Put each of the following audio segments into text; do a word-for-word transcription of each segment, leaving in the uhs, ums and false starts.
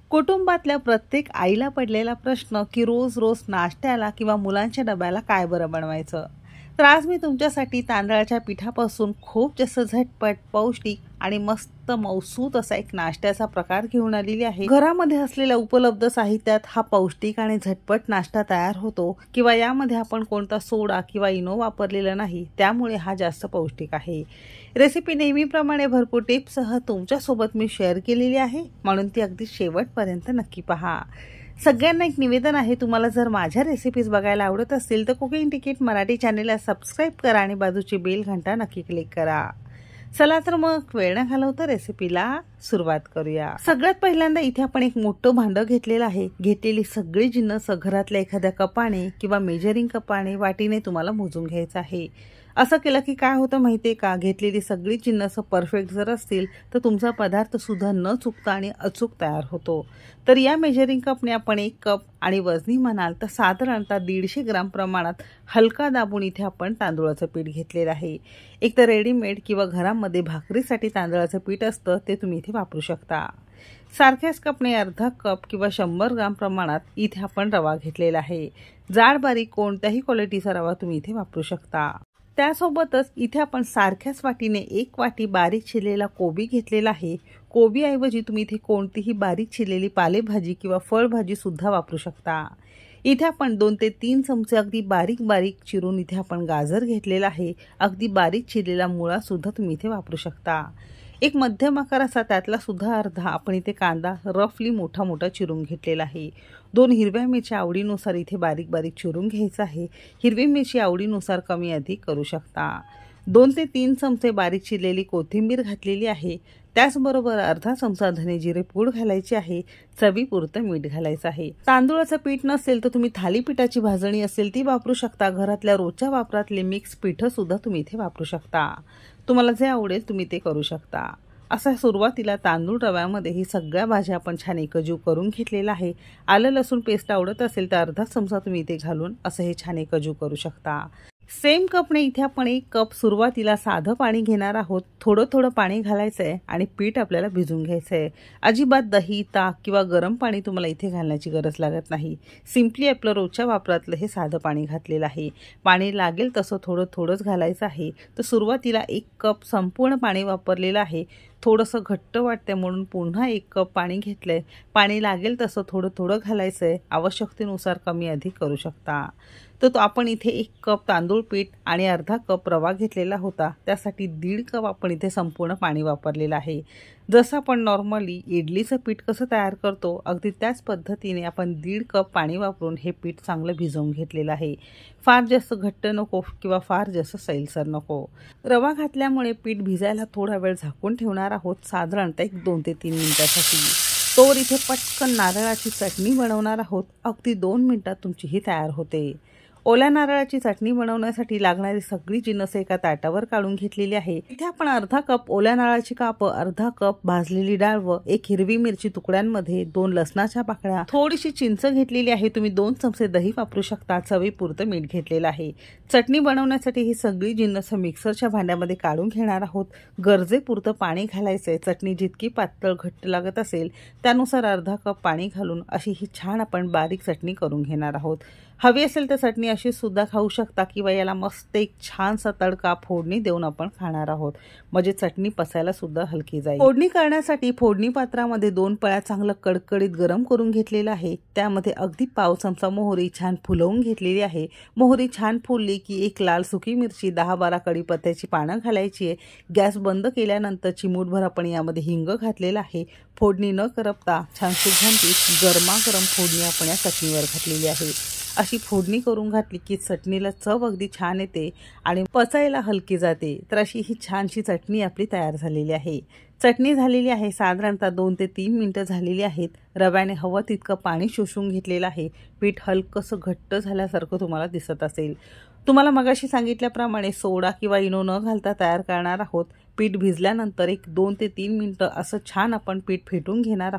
कुटुंबातल्या प्रत्येक आईला पडलेला प्रश्न की रोज रोज नाश्त्याला किंवा मुलांच्या डब्याला काय बरं बनवायचं। तर आज मी तुमच्यासाठी तांदळाच्या पिठापासून खूप जास्त झटपट, पौष्टिक आणि मस्त मौसूत असा एक नाश्त्याचा प्रकार घेऊन आलेली आहे। घरामध्ये असलेल्या उपलब्ध साहित्यात हा पौष्टिक आणि झटपट नाश्ता तयार होतो किंवा यामध्ये आपण कोणता सोडा किंवा इनो वापरलेला नाही, त्यामुळे हा जास्त पौष्टिक आहे। रेसिपी नेहमीप्रमाणे भरपूर टिप्ससह तुमच्या सोबत मी शेअर केलेली आहे, म्हणून ती अगदी शेवटपर्यंत नक्की पहा। सगळ्यांना एक निवेदन आहे, तुम्हाला जर माझ्या रेसिपीज बघायला आवडत असतील तर कुकिंग तिकीट मराठी चॅनलला सबस्क्राइब करा आणि बाजूची बेल घंटा नक्की क्लिक करा। चला तर मग वेळ न घालवता रेसिपीला सुरुवात करूया। सगळ्यात पहिल्यांदा इथे आपण एक मोठं भांडं घेतलेलं आहे। घेतलेली सगळी जिन्नस घरातल्या एखाद्या कपाने किंवा मेजरिंग कपाने, वाटीने तुम्हाला मोजून घ्यायचं आहे। असं केलं की काय होतं माहितीये का, घेतलेली सगळी जिन्नस परफेक्ट जर असतील तर तुमचा पदार्थ सुद्धा न चुकता आणि अचूक तयार होतो। तर या मेजरिंग कपने आपण एक कप आणि वजनी म्हणाल तर साधारणतः दीडशे ग्राम प्रमाणात हलका दाबून इथे आपण तांदूळाचं पीठ घेतलेलं आहे। एक तर रेडीमेड किंवा घरामध्ये भाकरीसाठी तांदळाचं पीठ असतं ते तुम्ही इथे वापरू शकता। सारख्याच कपने अर्धा कप किंवा शंभर ग्राम प्रमाणात इथे आपण रवा घेतलेला आहे। जाड बारीक कोणत्याही क्वालिटीचा रवा तुम्ही इथे वापरू शकता। त्यासोबतच इथे आपण सारख्याच वाटीने एक वाटी बारीक चिरलेला कोबी घेतलेला आहे। कोबी ऐवजी तुम्ही इथे कोणतीही बारीक चिरलेली पालेभाजी किंवा फळभाजी सुद्धा वापरू शकता। इथे आपण दोन ते तीन चमचे अगदी बारीक बारीक चिरून इथे आपण गाजर घेतलेला आहे। अगदी बारीक चिरलेला मुळा सुद्धा तुम्ही इथे वापरू शकता। एक मध्यम आकाराचा त्यातला सुद्धा अर्धा आपण इथे कांदा रफली मोठा मोठा चिरून घेतलेला आहे। दोन हिरव्या मिरच्या आवडीनुसार इथे बारीक बारीक चिरून घ्यायचा आहे। हिरवी मिरची आवडीनुसार कमी अधिक करू शकता। दोन ते तीन चमचे बारीक चिरलेली कोथिंबीर घातलेली आहे। त्याचबरोबर अर्धा चमचा धने जिरे पूड घालायची आहे। चवीपुरतं मीठ घालायचं आहे। तांदूळाचं पीठ नसेल तर तुम्ही थालीपीठाची भाजणी असेल ती वापरू शकता। घरातल्या रोजच्या वापरातले मिक्स पीठ सुद्धा तुम्ही इथे वापरू शकता। तुम्हाला जे आवडेल तुम्ही ते करू शकता। असा सुरुवातीला तांदूळ रव्यामध्ये ही सगळ्या भाज्या आपण छान एकजीव करून घेतलेला आहे। आलं लसूण पेस्ट आवडत असेल तर अर्धा चमचा तुम्ही इथे घालून असं हे छान एकजीव करू शकता। सेम कपने इथे आपण एक कप सुरुवातीला साधं पाणी घेणार आहोत। थोडं थोडं पाणी घालायचंय आणि पीठ आपल्याला भिजून घ्यायचंय। अजिबात दही, ताक किंवा गरम पाणी तुम्हाला इथे घालण्याची गरज लागत नाही। सिंपली आपलं रोजच्या वापरातलं हे साधं पाणी घातलेलं आहे। पाणी लागेल तसं थोडं थोडंच घालायचं आहे। तर सुरुवातीला एक कप संपूर्ण पाणी वापरलेलं आहे। थोडंसं घट्ट वाटते म्हणून पुन्हा एक कप पाणी घेतलंय। पाणी लागेल तसं थोडं थोडं घालायचंय। आवश्यकतेनुसार कमी अधिक करू शकता। तर तो आपण इथे एक कप तांदूळ पीठ आणि अर्धा कप रवा घेतलेला होता, त्यासाठी दीड कप आपण इथे संपूर्ण पाणी वापरलेलं आहे। जसं आपण नॉर्मली इडलीचं पीठ कसं तयार करतो अगदी त्याच पद्धतीने आपण दीड कप पाणी वापरून हे पीठ चांगलं भिजवून घेतलेलं आहे। फार जास्त घट्ट नको किंवा फार जास्त सैलसर नको। रवा घातल्यामुळे पीठ भिजायला थोडा वेळ झाकून ठेवणार आहोत, साधारणतः एक दोन ते तीन मिनिटासाठी। तोवर इथे पटकन नारळाची चटणी बनवणार आहोत। अगदी दोन मिनिटात तुमची ही तयार होते। ओल्या नारळाची चटणी बनवण्यासाठी लागणारी सगळी जिन्नस एका ताटावर काढून घेतलेली आहे। इथे आपण अर्धा कप ओल्या नारळाची काप, अर्धा कप भाजलेली डाळ व एक हिरवी मिरची तुकड्यांमध्ये, दोन लसणाच्या पाकळ्या, थोडीशी चिंच घेतलेली आहे। तुम्ही दोन चमचे दही वापरू शकता। चवीपुरतं मीठ घेतलेलं आहे। चटणी बनवण्यासाठी ही सगळी जिन्नस मिक्सरच्या भांड्यामध्ये काढून घेणार आहोत। गरजेपुरतं पाणी घालायचंय। चटणी जितकी पातळ घट्ट लागत असेल त्यानुसार अर्धा कप पाणी घालून अशी ही छान आपण बारीक चटणी करून घेणार आहोत। हवी असेल तर चटणी अशी सुद्धा खाऊ शकता किंवा याला मस्त एक छानसा तडका फोडणी देऊन आपण खाणार आहोत, म्हणजे चटणी पचायला सुद्धा हलकी जाईल। फोडणी करण्यासाठी फोडणी पात्रामध्ये दोन पळ्या चांगलं कडकडीत गरम करून घेतलेलं आहे। त्यामध्ये अगदी पाव चमचा मोहरी छान फुलवून घेतलेली आहे। मोहरी छान फुलली की एक लाल सुकी मिरची, दहा बारा कढीपत्त्याची पानं घालायची आहे। गॅस बंद केल्यानंतर चिमूटभर आपण यामध्ये हिंग घातलेला आहे। फोडणी न करपता छान सुगंधित गरमागरम फोडणी आपण या चटणीवर घातलेली आहे। अशी फोडणी करून घातली की चटणीला चव अगदी छान येते आणि पचायला हलकी जाते। तर अशी ही छानशी चटणी आपली तयार झालेली आहे। चटणी झालेली आहे, साधारणतः दोन ते तीन मिनिटं झालेली आहेत। रव्याने हवं तितकं पाणी शोषून घेतलेलं आहे। पीठ हलकंसं घट्ट झाल्यासारखं तुम्हाला दिसत असेल। तुम्हाला मगाशी सांगितल्याप्रमाणे सोडा किंवा इनो न घालता तयार करणार आहोत। पीठ भिजल्यानंतर एक दोन ते तीन मिनिटं असं छान आपण पीठ फेटून घेणार आहोत।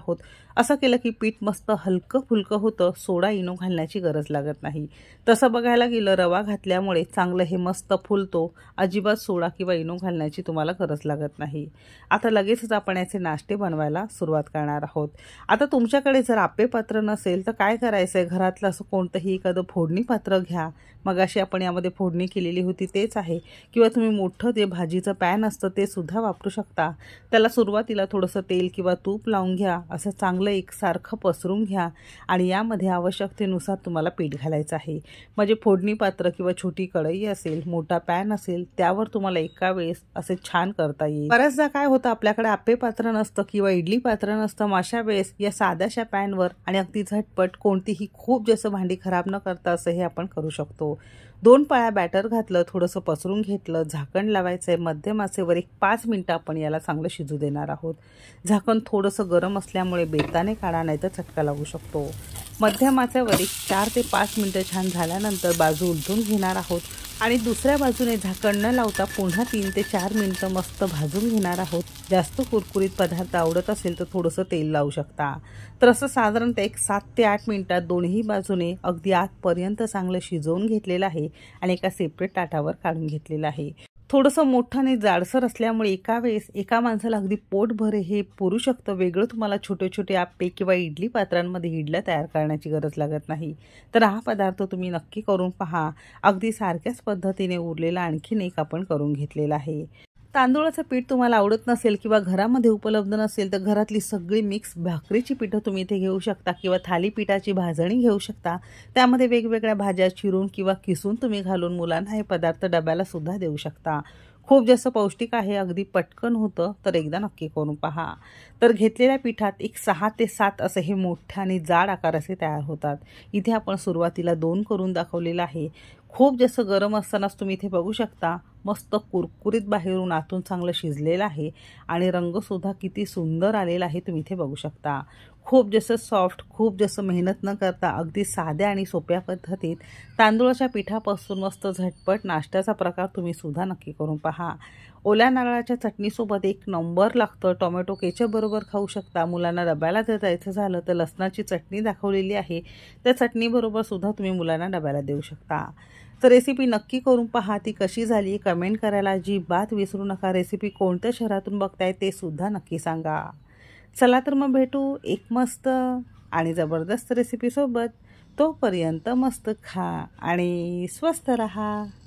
असं केलं की पीठ मस्त हलकं फुलकं होतं, सोडा इनो घालण्याची गरज लागत नाही। तसं बघायला गेलं रवा घातल्यामुळे चांगलं हे मस्त फुलतो, अजिबात सोडा किंवा इनो घालण्याची तुम्हाला गरज लागत नाही। आता लगेचच आपण याचे नाश्ते बनवायला सुरुवात करणार आहोत। आता तुमच्याकडे जर आप्पे पात्र नसेल तर काय करायचं आहे, घरातलं असं कोणतंही एखादं फोडणी पात्र घ्या, मग अशी आपण यामध्ये फोडणी केलेली होती तेच आहे, किंवा तुम्ही मोठं जे भाजीचं पॅन असतं ते सुद्धा वापरू शकता। त्याला सुरुवातीला थोडंसं तेल किंवा तूप लावून घ्या, असं चांगलं एकसारखं पसरून घ्या आणि यामध्ये आवश्यकतेनुसार तुम्हाला पीठ घालायचं आहे। म्हणजे फोडणी पात्र किंवा छोटी कढई असेल, मोठा पॅन असेल, त्यावर तुम्हाला एका वेळेस असे छान करता येईल। बऱ्याचदा काय होतं, आपल्याकडे आप्पे पात्र नसतं किंवा इडली पात्र नसतं, अशा वेळेस या साध्याशा पॅनवर आणि अगदी झटपट कोणतीही खूप जास्त भांडी खराब न करता असं हे आपण करू शकतो। दोन पळ्या बॅटर घातलं, थोडंसं पसरून घेतलं, झाकण लावायचं आहे, मध्यम आचेवर एक पाच मिनिटं आपण याला चांगलं शिजू देणार आहोत। झाकण थोडंसं गरम असल्यामुळे बेताने काढा, नाही तर चटका लागू शकतो। मध्यम आचेवर एक चार ते पाच मिनिटं छान झाल्यानंतर बाजू उलटून घेणार आहोत आणि दुसऱ्या बाजूने झाकण न लावता पुन्हा तीन ते चार मिनिटं मस्त भाजून घेणार आहोत। जास्त कुरकुरीत पदार्थ आवडत असेल तर थोडंसं तेल लावू शकता। तर असं साधारणतः एक सात ते आठ मिनिटात दोन्ही बाजूने अगदी आतपर्यंत चांगलं शिजवून घेतलेलं आहे आणि एका सेपरेट ताटावर काढून घेतलेलं आहे। थोडंसं मोठं आणि जाडसर असल्यामुळे एका वेळेस एका माणसाला अगदी पोटभर हे पुरू शकतं। वेगळं तुम्हाला छोटे छोटे आप्पे किंवा इडली पात्रांमध्ये इडल्या तयार करण्याची गरज लागत नाही। तर हा पदार्थ तुम्ही नक्की करून पहा। अगदी सारख्याच पद्धतीने उरलेला आणखीन एक आपण करून घेतलेला आहे। तांदूळाचं पीठ तुम्हाला आवडत नसेल किंवा घरामध्ये उपलब्ध नसेल तर घरातली सगळी मिक्स भाकरीची पिठं तुम्ही इथे घेऊ शकता किंवा थालीपीठाची भाजणी घेऊ शकता। त्यामध्ये वेगवेगळ्या भाज्या चिरून किंवा किसून तुम्ही घालून मुलांना हे पदार्थ डब्याला सुद्धा देऊ शकता। खूप जास्त पौष्टिक आहे, अगदी पटकन होतं, तर एकदा नक्की करून पहा। तर घेतलेल्या पिठात एक सहा ते सात असे हे मोठे आणि जाड आकार असे तयार होतात। इथे आपण सुरुवातीला दोन करून दाखवलेलं आहे। खूप जास्त गरम असतानाच तुम्ही इथे बघू शकता, मस्त कुरकुरीत बाहेरून आतून चांगलं शिजलेलं आहे आणि रंगसुद्धा किती सुंदर आलेला आहे, तुम्ही इथे बघू शकता। खूप जास्त सॉफ्ट, खूप जास्त मेहनत न करता अगदी साध्या आणि सोप्या पद्धतीत तांदूळाच्या पिठापासून मस्त झटपट नाश्त्याचा प्रकार तुम्ही सुद्धा नक्की करून पहा। ओल्या नारळाच्या चटणीसोबत एक नंबर लागतं। टोमॅटो केचप बरोबर खाऊ शकता। मुलांना डब्याला जर द्यायचं झालं तर लसणाची चटणी दाखवलेली आहे, त्या चटणीबरोबर सुद्धा तुम्ही मुलांना डब्याला देऊ शकता। तर रेसिपी नक्की करून पहा, ती कशी झाली कमेंट करायला अजिबात विसरू नका। रेसिपी कोणत्या शहरातून बघताय ते सुद्धा नक्की सांगा। चला तर मग भेटू एक मस्त आणि जबरदस्त रेसिपीसोबत। तोपर्यंत मस्त खा आणि स्वस्त रहा।